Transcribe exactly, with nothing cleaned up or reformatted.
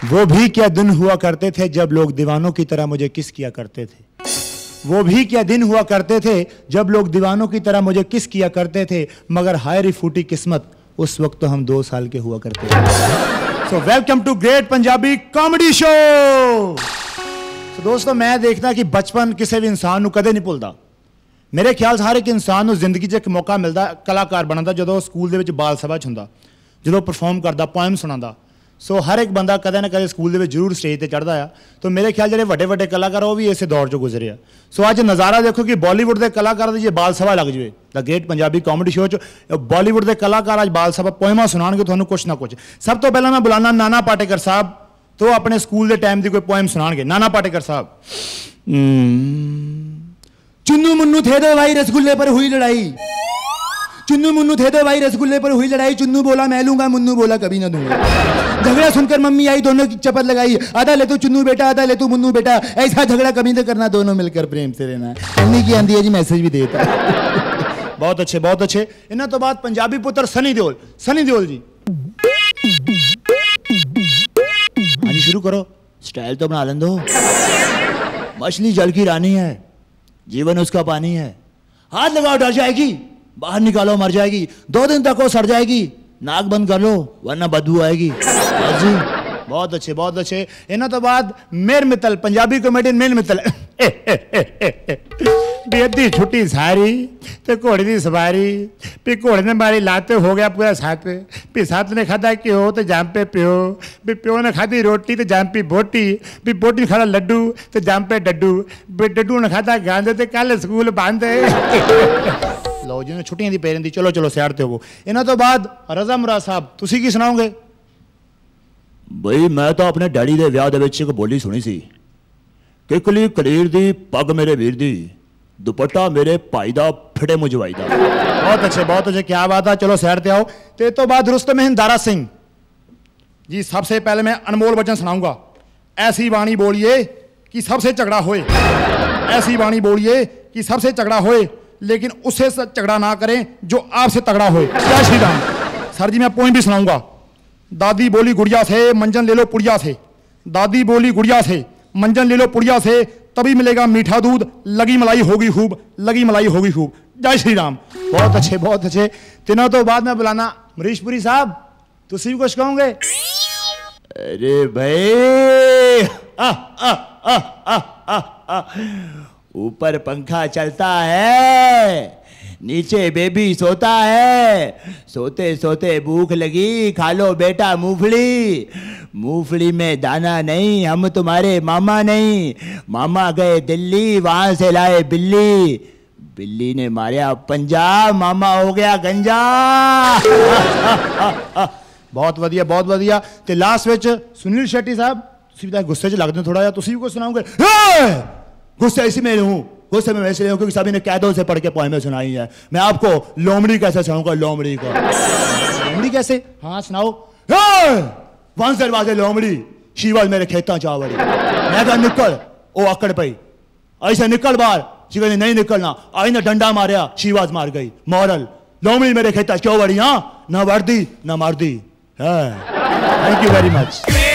वो भी क्या दिन हुआ करते थे जब लोग दीवानों की तरह मुझे किस किया करते थे। वो भी क्या दिन हुआ करते थे जब लोग दीवानों की तरह मुझे किस किया करते थे, मगर हाय री फूटी किस्मत, उस वक्त तो हम दो साल के हुआ करते थे। So welcome to great Punjabi comedy show. तो दोस्तों, मैं देखता कि बचपन किसी भी इंसान को कदे नहीं भुलता। मेरे ख्याल से हर एक इंसान को जिंदगी च एक मौका मिलता कलाकार बनने का, जो स्कूल के बाल सभा च हुंदा, जो परफॉर्म करता, पोएम सुनाता। सो हर एक बंदा कदे ना कदे स्कूल के जरूर स्टेज पर चढ़ता है। तो मेरे ख्याल जो वड्डे वड्डे कलाकार वो भी इस दौर चो गुजरे। सो अज नज़ारा देखो कि बॉलीवुड के कलाकार की जो बाल सभा लग जाए, the great Punjabi comedy show च बॉलीवुड के कलाकार अज बाल सभा पोएम सुनाएंगे तुहानू कुछ ना कुछ। सब तो पहला मैं बुलाना नाना पाटेकर साहब, तो अपने स्कूल के टाइम की कोई पोएम सुनाएंगे। नाना पाटेकर साहब। चुन्नू मुन्नू थे दो भाई रसगुल्ले पर हुई लड़ाई, चुन्नू मुन्नू थे दो भाई रसगुल्ले पर हुई लड़ाई, चुन्नू बोला मैं लूंगा, मुन्नू बोला कभी ना दूंगा। झगड़ा सुनकर मम्मी आई, दोनों की चपत लगाई, आधा ले तू चुन्नू बेटा, आधा ले तू मुन्नू बेटा, ऐसा झगड़ा कभी ना करना, दोनों मिलकर प्रेम से रहना। अन्नी की आंधी है जी, मैसेज भी देता है। बहुत अच्छे, बहुत अच्छे। इन्हों तो बाद पंजाबी पुत्र सनी देओल। सनी देओल जी, हाँ जी शुरू करो, स्टाइल तो बना लें दो। मछली जल की रानी है, जीवन उसका पानी है, हाथ लगाओ डर जाएगी, बाहर निकालो मर जाएगी, दो दिन तक वो सड़ जाएगी, नाक बंद कर लो वरना बदबू आएगी। जी बहुत अच्छे, बहुत अच्छे। इन्हों तो बाद मेर मित्तल, पंजाबी कॉमेडियन मेर मित्तल। बेदी छुट्टी सारी ते घोड़े की सवारी, भी घोड़े ने मारी लाते हो गया पूरा साथ, भी साथ ने खादा घ्यो तो जाम पे प्यो, भी प्यो ने खादी रोटी तो जाम पी बोटी, भी बोटी ने खादा लड्डू तो जाम पे डड्डू, भी डड्डू ने खादा गांधे तो कल स्कूल बांधे। लो जी छुट्टियां दी पेरें दी, चलो चलो सैड ते हो। इन्हों तो बाद रजा मुराद साहब, तुसी की सुनाओगे? बई मैं तो अपने डैडी दे विआह दे विच एक बोली सुनी सी, किकली कलीर दी पग मेरे वीर दी, दुपट्टा मेरे भाई दा फिटे मुजवाई दा। बहुत अच्छे, बहुत अच्छे, क्या बात है। चलो सैड ते आओ। ते तो बाद रुस्तम हिंदारा सिंह जी, सबसे पहले मैं अनमोल वचन सुनाऊंगा। ऐसी वाणी बोलिए कि सबसे झगड़ा होए, ऐसी वाणी बोलिए कि सबसे झगड़ा होए, लेकिन उससे झगड़ा ना करें जो आपसे तगड़ा होए। जय श्री राम। सर जी मैं पोइम भी सुनाऊंगा। दादी बोली गुड़िया से मंजन ले लो पुड़िया से, दादी बोली गुड़िया से मंजन ले लो पुड़िया से, तभी मिलेगा मीठा दूध, लगी मलाई होगी खूब, लगी मलाई होगी खूब। जय श्री राम। बहुत अच्छे, बहुत अच्छे। तीनों तो बाद में बुलाना मरीशपुरी साहब, तुसी भी कुछ कहोगे? अरे भाई आ, आ, आ, आ, आ, आ। ऊपर पंखा चलता है, नीचे बेबी सोता है, सोते सोते भूख लगी, खा लो बेटा मूंगफली, मूंगफली में दाना नहीं, हम तुम्हारे मामा नहीं, मामा गए दिल्ली, वहां से लाए बिल्ली, बिल्ली ने मारा पंजाब, मामा हो गया गंजा। बहुत वधिया, बहुत वधिया। ते लास्ट विच सुनील शेट्टी साहब, तुसी भी गुस्से च लगदे थोड़ा जिहा, तुसी भी कुछ सुनाओगे? गुस्से इसी में हूँ, गुस्से में वैसे हूँ क्योंकि सभी ने कैदों से पढ़ के पोएमें सुनाई है। मैं आपको लोमड़ी कैसे सुनाऊंगा, लोमड़ी का। लोमड़ी कैसे? हाँ सुनाओ। वंश दरवाजे लोमड़ी, शीवल मेरे खेता चावड़ी, मैं कहा निकल, ओ आकड़ पई, ऐसे निकल बाहर, शी कहती नहीं निकलना, आई ने डंडा मारा, शीवाज मार गई। मॉरल, लोमड़ी मेरे खेता चौवड़ी, हाँ ना वर्दी ना मारदी। Thank you very much.